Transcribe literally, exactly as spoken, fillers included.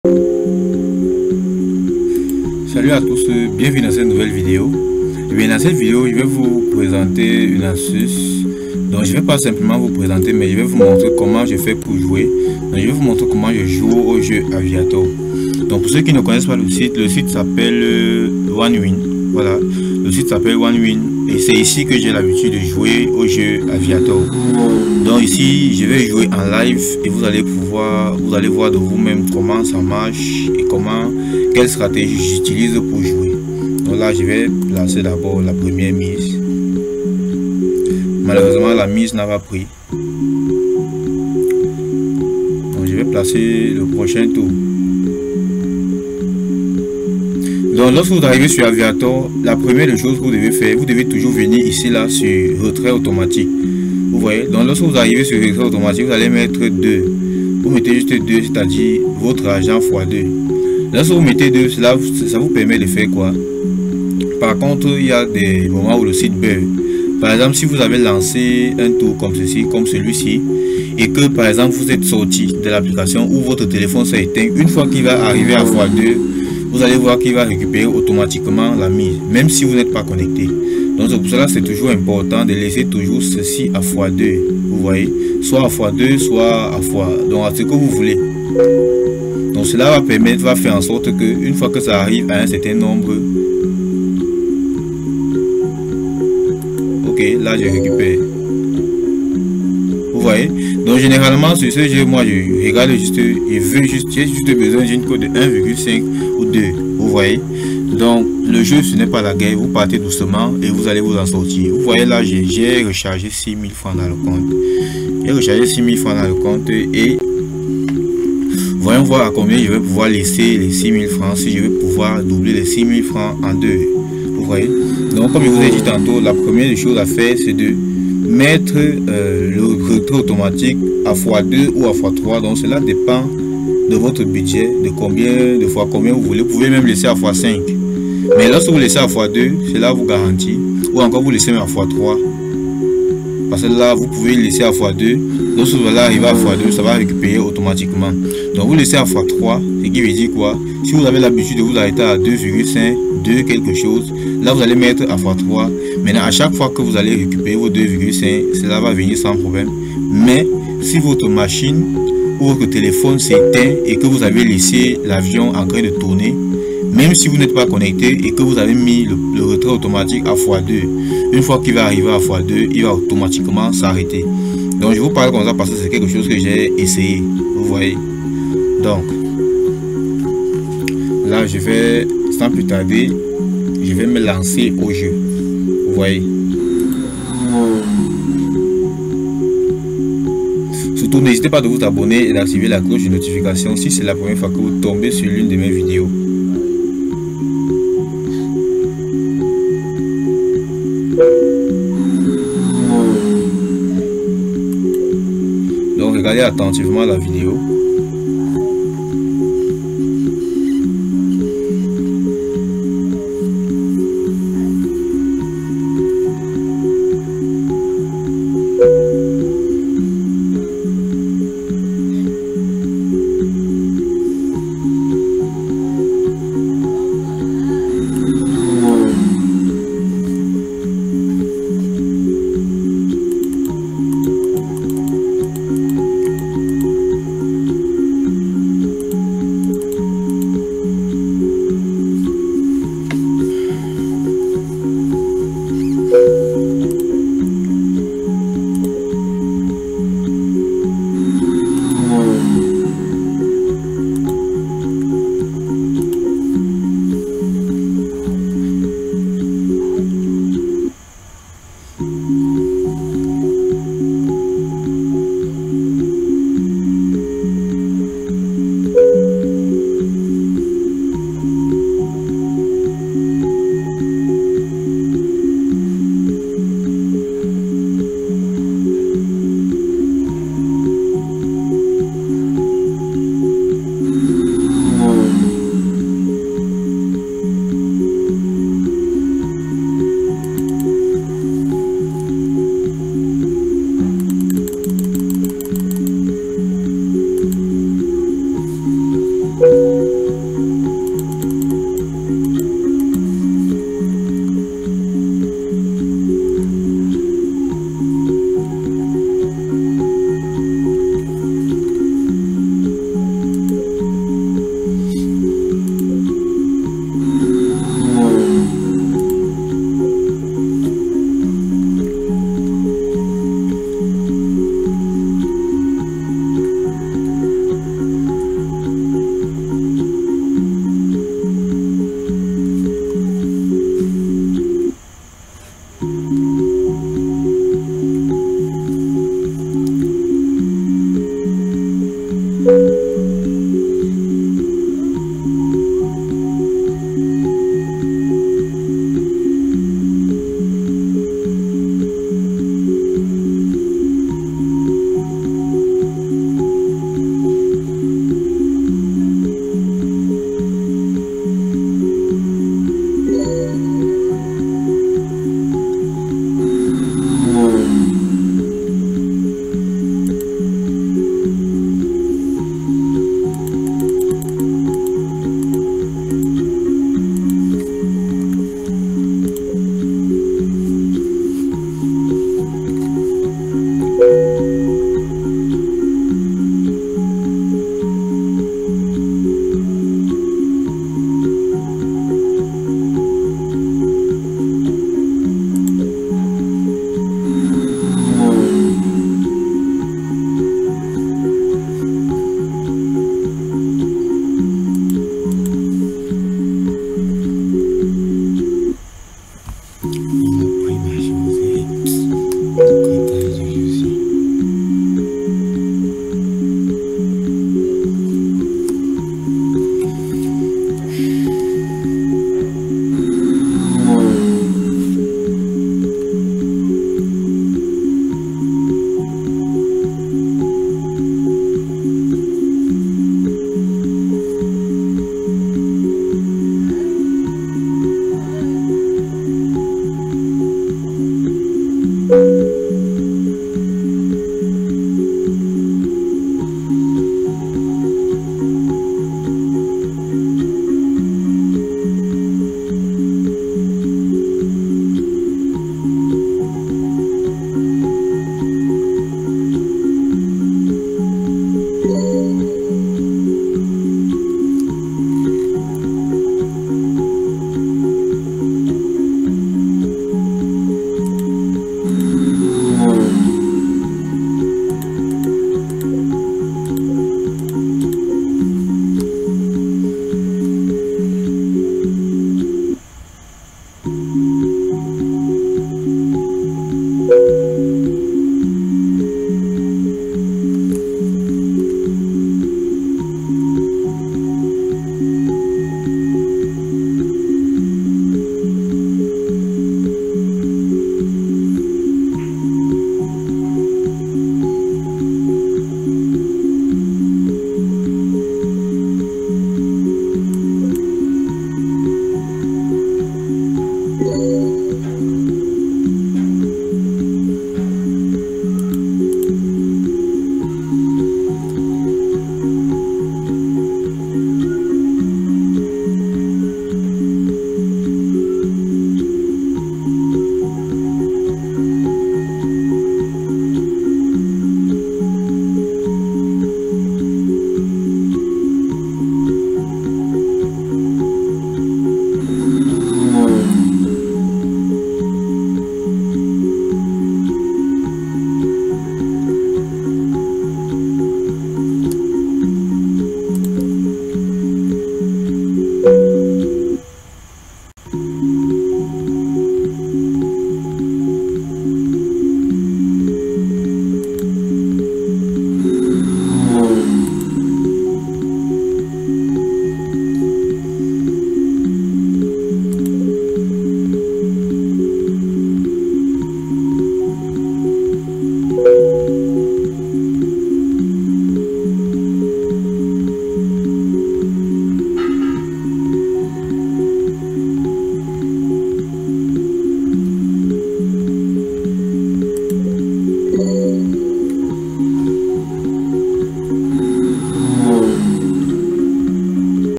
Salut à tous, bienvenue dans cette nouvelle vidéo. Et bien dans cette vidéo, je vais vous présenter une astuce. Donc je vais pas simplement vous présenter, mais je vais vous montrer comment je fais pour jouer. Donc je vais vous montrer comment je joue au jeu Aviator. Donc pour ceux qui ne connaissent pas le site, le site s'appelle OneWin. Voilà, le site s'appelle OneWin et c'est ici que j'ai l'habitude de jouer au jeu Aviator. Donc ici, je vais jouer en live et vous allez pouvoir, vous allez voir de vous-même comment ça marche et comment, quelle stratégie j'utilise pour jouer. Donc là, je vais placer d'abord la première mise. Malheureusement, la mise n'a pas pris. Donc je vais placer le prochain tour. Donc lorsque vous arrivez sur Aviator, la première des choses que vous devez faire, vous devez toujours venir ici là sur retrait automatique. Vous voyez, donc lorsque vous arrivez sur retrait automatique, vous allez mettre deux. Vous mettez juste deux, c'est-à-dire votre argent fois deux. Lorsque vous mettez deux, cela ça vous permet de faire quoi? Par contre, il y a des moments où le site bug. Par exemple, si vous avez lancé un tour comme ceci, comme celui-ci, et que par exemple vous êtes sorti de l'application ou votre téléphone s'est éteint, une fois qu'il va arriver à fois deux, vous allez voir qu'il va récupérer automatiquement la mise, même si vous n'êtes pas connecté. Donc c'est pour cela que c'est toujours important de laisser toujours ceci à fois deux. Vous voyez, soit à fois deux, soit à fois, donc à ce que vous voulez. Donc cela va permettre, va faire en sorte que une fois que ça arrive à un certain nombre, ok, là je récupère. Vous voyez, donc généralement sur ce jeu, moi je regarde juste, je veux juste, j'ai juste besoin d'une code de un virgule cinq ou deux. Vous voyez, donc le jeu ce n'est pas la guerre, vous partez doucement et vous allez vous en sortir. Vous voyez là, j'ai rechargé six mille francs dans le compte. J'ai rechargé six mille francs dans le compte et voyons voir à combien je vais pouvoir laisser les six mille francs, si je vais pouvoir doubler les six mille francs en deux. Vous voyez, donc comme je vous ai dit tantôt, la première des choses à faire c'est de mettre euh, le retrait automatique à fois deux ou à fois trois. Donc cela dépend de votre budget, de combien de fois combien vous voulez. Vous pouvez même laisser à fois cinq, mais lorsque vous laissez à fois deux, cela vous garantit, ou encore vous laissez même à fois trois, parce que là vous pouvez laisser à fois deux. Lorsque vous allez arriver à fois deux, ça va récupérer automatiquement. Donc vous laissez à fois trois, ce qui veut dire quoi? Si vous avez l'habitude de vous arrêter à deux virgule cinq, deux quelque chose, là vous allez mettre à fois trois. Maintenant à chaque fois que vous allez récupérer vos deux virgule cinq, cela va venir sans problème. Mais si votre machine ou votre téléphone s'éteint et que vous avez laissé l'avion en train de tourner, même si vous n'êtes pas connecté et que vous avez mis le, le retrait automatique à fois deux, une fois qu'il va arriver à fois deux, il va automatiquement s'arrêter. Donc je vous parle comme ça parce que c'est quelque chose que j'ai essayé. Vous voyez, donc là je vais sans plus tarder, je vais me lancer au jeu. Vous voyez, surtout n'hésitez pas de vous abonner et d'activer la cloche de notification si c'est la première fois que vous tombez sur l'une de mes vidéos. Donc regardez attentivement la vidéo.